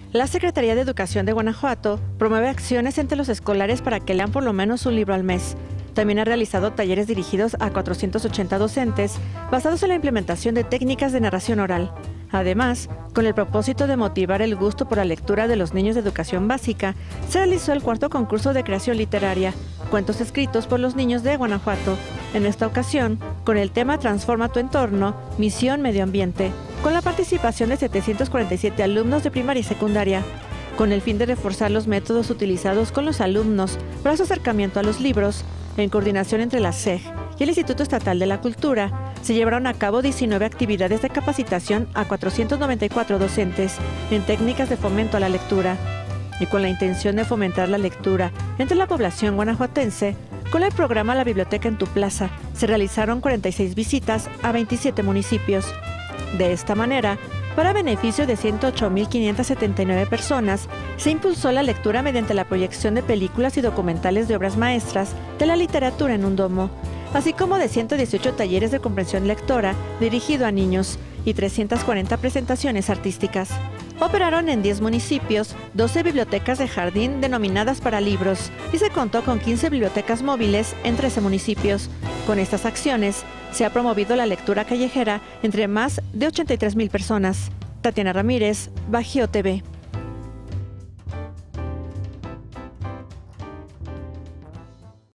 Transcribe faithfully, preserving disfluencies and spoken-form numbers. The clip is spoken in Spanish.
La Secretaría de Educación de Guanajuato promueve acciones entre los escolares para que lean por lo menos un libro al mes. También ha realizado talleres dirigidos a cuatrocientos ochenta docentes basados en la implementación de técnicas de narración oral. Además, con el propósito de motivar el gusto por la lectura de los niños de educación básica, se realizó el cuarto concurso de creación literaria, Cuentos escritos por los niños de Guanajuato. En esta ocasión, con el tema Transforma tu entorno, misión medio ambiente, con la participación de setecientos cuarenta y siete alumnos de primaria y secundaria, con el fin de reforzar los métodos utilizados con los alumnos para su acercamiento a los libros, en coordinación entre la S E G y el Instituto Estatal de la Cultura, se llevaron a cabo diecinueve actividades de capacitación a cuatrocientos noventa y cuatro docentes en técnicas de fomento a la lectura. Y con la intención de fomentar la lectura entre la población guanajuatense, con el programa La Biblioteca en tu Plaza, se realizaron cuarenta y seis visitas a veintisiete municipios. De esta manera, para beneficio de ciento ocho mil quinientas setenta y nueve personas, se impulsó la lectura mediante la proyección de películas y documentales de obras maestras de la literatura en un domo, así como de ciento dieciocho talleres de comprensión lectora dirigido a niños y trescientas cuarenta presentaciones artísticas. Operaron en diez municipios, doce bibliotecas de jardín denominadas para libros y se contó con quince bibliotecas móviles en trece municipios. Con estas acciones, se ha promovido la lectura callejera entre más de ochenta y tres mil personas. Tatiana Ramírez, Bajío T V.